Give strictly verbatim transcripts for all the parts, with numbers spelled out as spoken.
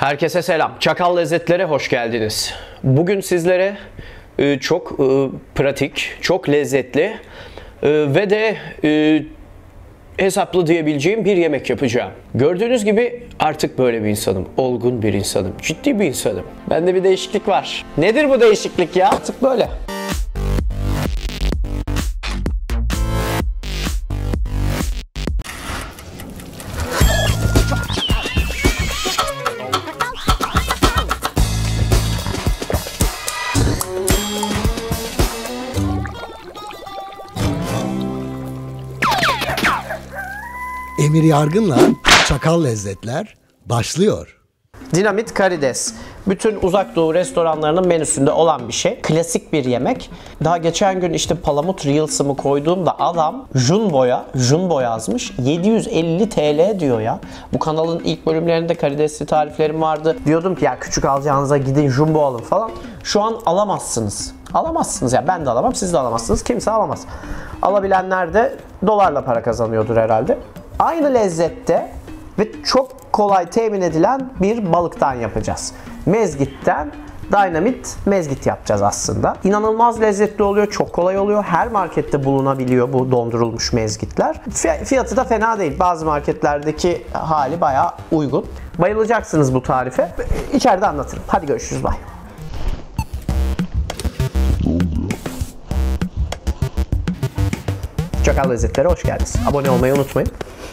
Herkese selam. Çakal Lezzetlere hoş geldiniz. Bugün sizlere e, çok e, pratik, çok lezzetli e, ve de e, hesaplı diyebileceğim bir yemek yapacağım. Gördüğünüz gibi artık böyle bir insanım. Olgun bir insanım. Ciddi bir insanım. Bende bir değişiklik var. Nedir bu değişiklik ya? Artık böyle. Emir Yargın'la Çakal Lezzetler başlıyor. Dinamit karides. Bütün uzak doğu restoranlarının menüsünde olan bir şey. Klasik bir yemek. Daha geçen gün işte Palamut Reels'ımı koyduğumda adam Jumbo'ya, Jumbo yazmış. yedi yüz elli TL diyor ya. Bu kanalın ilk bölümlerinde karidesli tariflerim vardı. Diyordum ki ya küçük alacağınıza gidin Jumbo alın falan. Şu an alamazsınız. Alamazsınız ya. Ben de alamam, siz de alamazsınız. Kimse alamaz. Alabilenler de dolarla para kazanıyordur herhalde. Aynı lezzette ve çok kolay temin edilen bir balıktan yapacağız. Mezgitten Dynamit mezgit yapacağız aslında. İnanılmaz lezzetli oluyor, çok kolay oluyor. Her markette bulunabiliyor bu dondurulmuş mezgitler. Fiyatı da fena değil. Bazı marketlerdeki hali bayağı uygun. Bayılacaksınız bu tarife. İçeride anlatırım. Hadi görüşürüz. Bye. Çakal Lezzetlere hoş geldiniz. Abone olmayı unutmayın.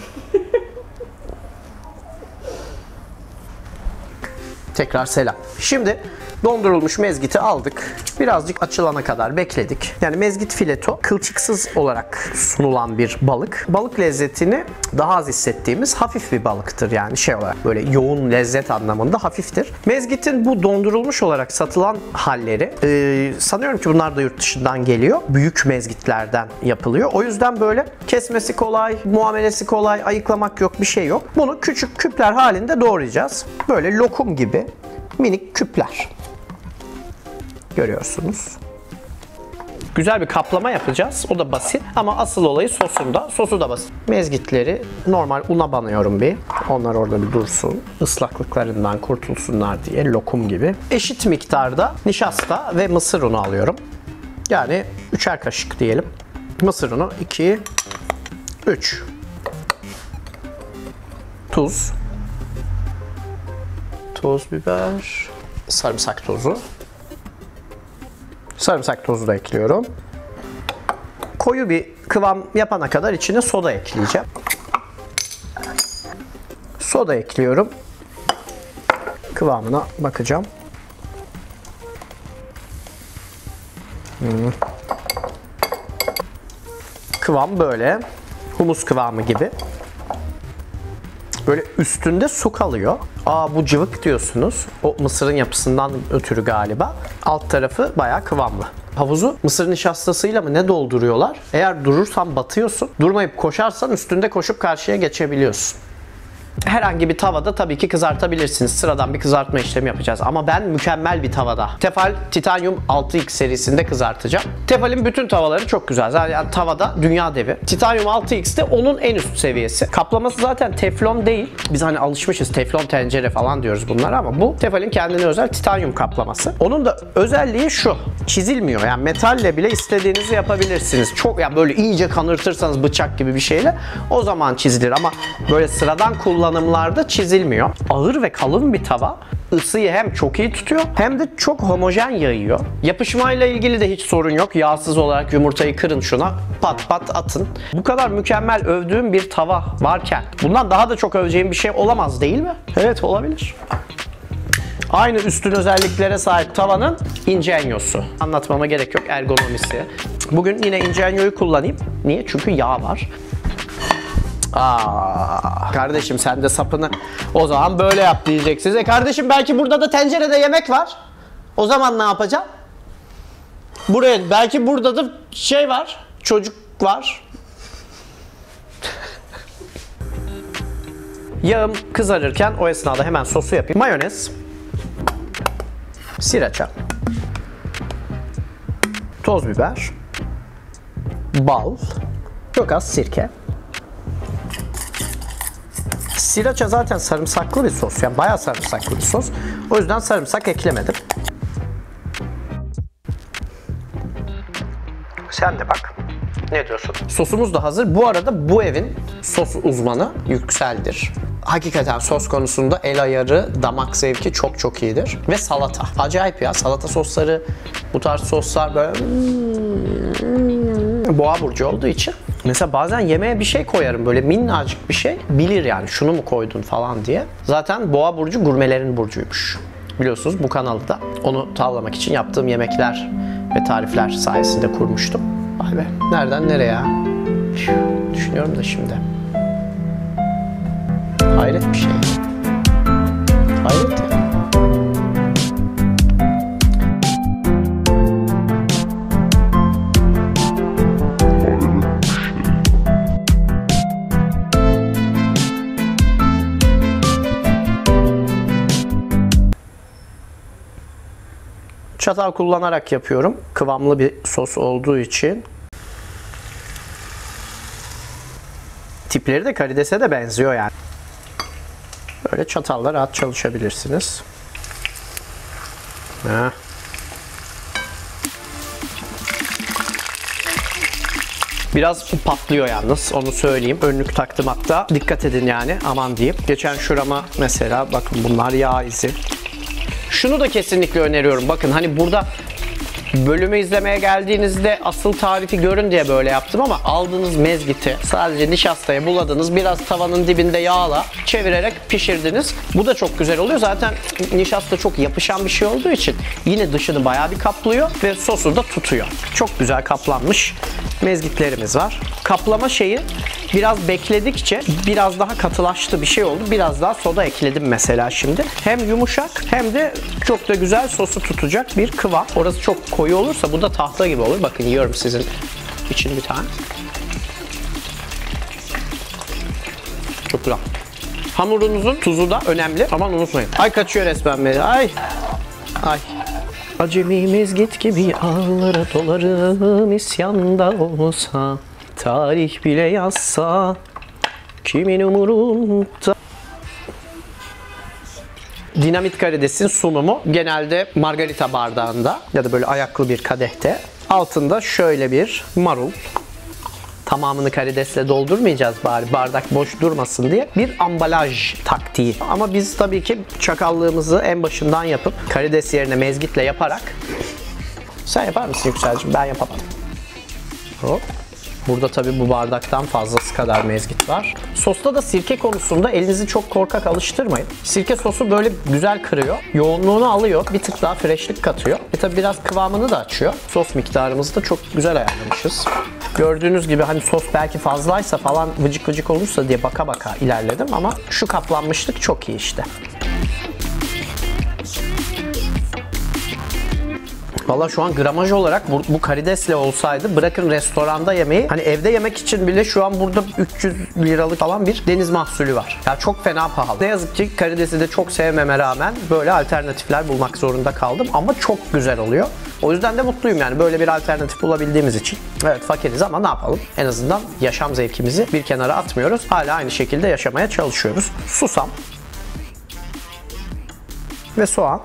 Tekrar selam. Şimdi dondurulmuş mezgiti aldık. Birazcık açılana kadar bekledik. Yani mezgit fileto kılçıksız olarak sunulan bir balık. Balık lezzetini daha az hissettiğimiz hafif bir balıktır. Yani şey olarak böyle yoğun lezzet anlamında hafiftir. Mezgitin bu dondurulmuş olarak satılan halleri e, sanıyorum ki bunlar da yurt dışından geliyor. Büyük mezgitlerden yapılıyor. O yüzden böyle kesmesi kolay, muamelesi kolay, ayıklamak yok, bir şey yok. Bunu küçük küpler halinde doğrayacağız. Böyle lokum gibi minik küpler. Görüyorsunuz. Güzel bir kaplama yapacağız. O da basit ama asıl olayı sosunda. Sosu da basit. Mezgitleri normal una banıyorum bir. Onlar orada bir dursun. Islaklıklarından kurtulsunlar diye lokum gibi. Eşit miktarda nişasta ve mısır unu alıyorum. Yani üçer kaşık diyelim. Mısır unu iki, üç. Tuz. Toz biber. Sarımsak tozu. Sarımsak tozu da ekliyorum. Koyu bir kıvam yapana kadar içine soda ekleyeceğim. Soda ekliyorum. Kıvamına bakacağım. Hmm. Kıvam böyle. Humus kıvamı gibi. Böyle üstünde su kalıyor. Aa bu cıvık diyorsunuz. O mısırın yapısından ötürü galiba. Alt tarafı bayağı kıvamlı. Havuzu mısır nişastasıyla mı ne dolduruyorlar? Eğer durursan batıyorsun. Durmayıp koşarsan üstünde koşup karşıya geçebiliyorsun. Herhangi bir tavada tabii ki kızartabilirsiniz. Sıradan bir kızartma işlemi yapacağız. Ama ben mükemmel bir tavada. Tefal Titanium altı X serisinde kızartacağım. Tefal'in bütün tavaları çok güzel. Yani tavada dünya devi. Titanium altı X de onun en üst seviyesi. Kaplaması zaten teflon değil. Biz hani alışmışız teflon tencere falan diyoruz bunlara ama bu Tefal'in kendine özel titanyum kaplaması. Onun da özelliği şu. Çizilmiyor. Yani metalle bile istediğinizi yapabilirsiniz. Çok yani böyle iyice kanırtırsanız bıçak gibi bir şeyle o zaman çizilir ama böyle sıradan kullanılır kullanımlarda çizilmiyor. Ağır ve kalın bir tava ısıyı hem çok iyi tutuyor hem de çok homojen yayıyor. Yapışmayla ilgili de hiç sorun yok. Yağsız olarak yumurtayı kırın şuna, pat pat atın. Bu kadar mükemmel övdüğüm bir tava varken bundan daha da çok öveceğim bir şey olamaz değil mi? Evet, olabilir. Aynı üstün özelliklere sahip tavanın ingeniosu. Anlatmama gerek yok, ergonomisi. Bugün yine ingenioyu kullanayım. Niye? Çünkü yağ var. Aa, kardeşim sen de sapını o zaman böyle yap diyeceksiniz. E kardeşim belki burada da tencerede yemek var. O zaman ne yapacağım? Buraya belki burada da şey var. Çocuk var. Yağım kızarırken o esnada hemen sosu yapayım. Mayonez. Sriracha. Toz biber. Bal. Çok az sirke. Sriracha zaten sarımsaklı bir sos. Yani bayağı sarımsaklı bir sos. O yüzden sarımsak eklemedim. Sen de bak. Ne diyorsun? Sosumuz da hazır. Bu arada bu evin sos uzmanı Yüksel'dir. Hakikaten sos konusunda el ayarı, damak zevki çok çok iyidir. Ve salata. Acayip ya. Salata sosları, bu tarz soslar böyle hmm, boğa burcu olduğu için. Mesela bazen yemeğe bir şey koyarım, böyle minnacık bir şey. Bilir yani şunu mu koydun falan diye. Zaten boğa burcu gurmelerin burcuymuş. Biliyorsunuz bu kanalı da onu tavlamak için yaptığım yemekler ve tarifler sayesinde kurmuştum. Vay be. Nereden nereye ya? Düşünüyorum da şimdi. Hayret bir şey. Hayret ya. Çatal kullanarak yapıyorum. Kıvamlı bir sos olduğu için. Tipleri de karidese de benziyor yani. Böyle çatalla rahat çalışabilirsiniz. Heh. Biraz patlıyor yalnız, onu söyleyeyim. Önlük taktım hatta. Dikkat edin yani, aman diyeyim. Geçen şurama mesela bakın bunlar yağ izi. Şunu da kesinlikle öneriyorum. Bakın hani burada bölümü izlemeye geldiğinizde asıl tarifi görün diye böyle yaptım ama aldığınız mezgiti sadece nişastaya buladınız, biraz tavanın dibinde yağla çevirerek pişirdiniz. Bu da çok güzel oluyor. Zaten nişasta çok yapışan bir şey olduğu için yine dışını bayağı bir kaplıyor ve sosu da tutuyor. Çok güzel kaplanmış mezgitlerimiz var. Kaplama şeyi biraz bekledikçe biraz daha katılaştı bir şey oldu. Biraz daha soda ekledim mesela şimdi. Hem yumuşak hem de çok da güzel sosu tutacak bir kıvam. Orası çok koyu olursa bu da tahta gibi olur. Bakın yiyorum sizin için bir tane. Çok güzel. Hamurunuzun tuzu da önemli. Aman unutmayın. Ay kaçıyor resmen beni. Ay. Ay. Acemimiz git gibi ağlara dolarım isyanda olsa, tarih bile yazsa kimin umurunda. Dinamit karidesin sunumu genelde margarita bardağında ya da böyle ayaklı bir kadehte. Altında şöyle bir marul. Tamamını karidesle doldurmayacağız bari bardak boş durmasın diye bir ambalaj taktiği. Ama biz tabii ki çakallığımızı en başından yapıp karides yerine mezgitle yaparak. Sen yapar mısın Yüksel'cim? Ben yapamadım. Hop. Burada tabii bu bardaktan fazlası kadar mezgit var. Sosta da sirke konusunda elinizi çok korkak alıştırmayın. Sirke sosu böyle güzel kırıyor. Yoğunluğunu alıyor. Bir tık daha freşlik katıyor. E tabii biraz kıvamını da açıyor. Sos miktarımızı da çok güzel ayarlamışız. Gördüğünüz gibi hani sos belki fazlaysa falan vıcık vıcık olursa diye baka baka ilerledim ama şu kaplanmışlık çok iyi işte. Valla şu an gramaj olarak bu, bu karidesle olsaydı bırakın restoranda yemeği, hani evde yemek için bile şu an burada üç yüz liralık falan bir deniz mahsulü var. Ya çok fena pahalı. Ne yazık ki karidesi de çok sevmeme rağmen böyle alternatifler bulmak zorunda kaldım ama çok güzel oluyor. O yüzden de mutluyum yani böyle bir alternatif bulabildiğimiz için. Evet fakiriz ama ne yapalım? En azından yaşam zevkimizi bir kenara atmıyoruz. Hala aynı şekilde yaşamaya çalışıyoruz. Susam ve soğan.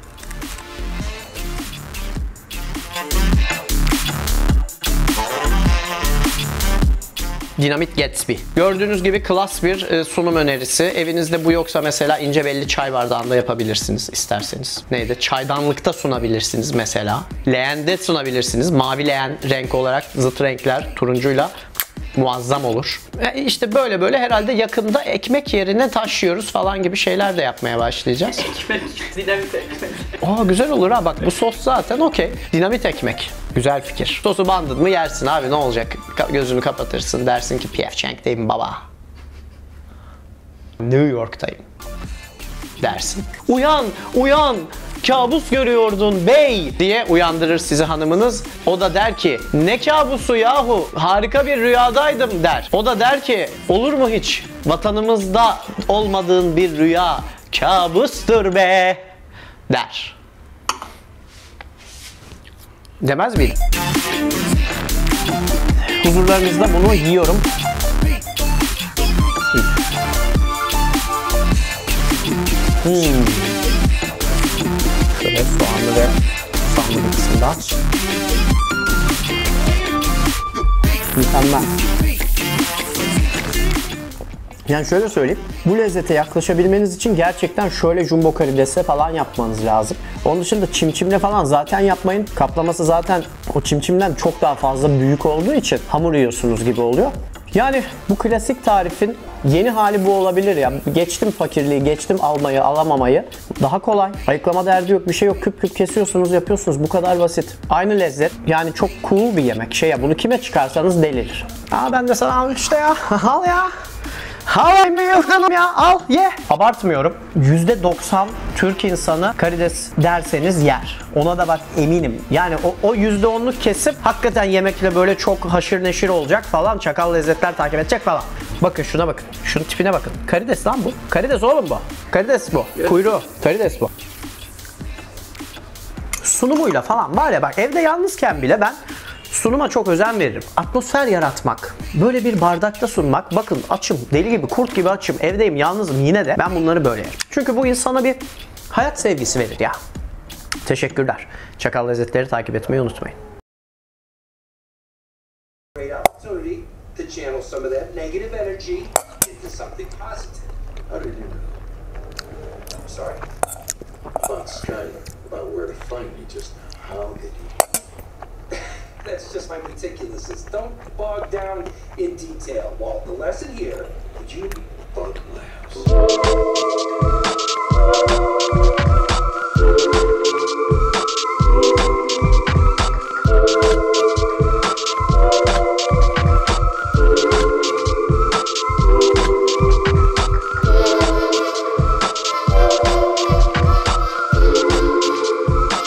Dinamit Gatsby. Gördüğünüz gibi klas bir e, sunum önerisi. Evinizde bu yoksa mesela ince belli çay bardağında yapabilirsiniz isterseniz. Neydi? Çaydanlıkta sunabilirsiniz mesela. Leğende sunabilirsiniz. Mavi leğen renk olarak zıt renkler turuncuyla muazzam olur. E işte böyle böyle herhalde yakında ekmek yerine taş yiyoruz falan gibi şeyler de yapmaya başlayacağız. Ekmek, dinamit ekmek. Aa güzel olur ha bak bu sos zaten okey. Dinamit ekmek. Güzel fikir. Sosu bandın mı yersin abi ne olacak? Gözünü kapatırsın dersin ki P F Chang'deyim baba. New York'tayım dersin. Uyan, uyan, kabus görüyordun bey diye uyandırır sizi hanımınız. O da der ki ne kabusu yahu harika bir rüyadaydım der. O da der ki olur mu hiç vatanımızda olmadığın bir rüya kabustur be der. Demez miyim? Huzurlarınızda bunu yiyorum. Hmm. Şöyle soğanlı ve soğanlı bir kısımda. Mükemmel. Yani şöyle söyleyeyim, bu lezzete yaklaşabilmeniz için gerçekten şöyle jumbo karidesle falan yapmanız lazım. Onun dışında çimçimle falan zaten yapmayın. Kaplaması zaten o çimçimden çok daha fazla büyük olduğu için hamur yiyorsunuz gibi oluyor. Yani bu klasik tarifin yeni hali bu olabilir ya. Geçtim fakirliği, geçtim almayı, alamamayı. Daha kolay. Ayıklama derdi yok, bir şey yok. Küp küp kesiyorsunuz, yapıyorsunuz. Bu kadar basit. Aynı lezzet. Yani çok cool bir yemek. Şey ya, bunu kime çıkarsanız delirir. Aa ben de sana al işte ya. Al ya. Havayı yıkanım ya, al ye. Abartmıyorum. yüzde doksan Türk insanı karides derseniz yer. Ona da bak eminim. Yani o, o yüzde onluk kesip hakikaten yemekle böyle çok haşır neşir olacak falan. Çakal lezzetler takip edecek falan. Bakın şuna bakın. Şunun tipine bakın. Karides lan bu. Karides oğlum bu. Karides bu. Kuyruğu. Karides bu. Sunumuyla falan var ya bak, evde yalnızken bile ben sunuma çok özen veririm. Atmosfer yaratmak, böyle bir bardakta sunmak. Bakın açım, deli gibi, kurt gibi açım, evdeyim, yalnızım, yine de ben bunları böyle yerim. Çünkü bu insana bir hayat sevgisi verir ya. Teşekkürler. Çakal Lezzetleri takip etmeyi unutmayın. To channel some of that negative energy into something positive. How did you know? I'm sorry. About Skyler, about where to find me just now. How did you? That's just my meticulousness. Don't bog down in detail, Walt. The lesson here, would you bug laughs?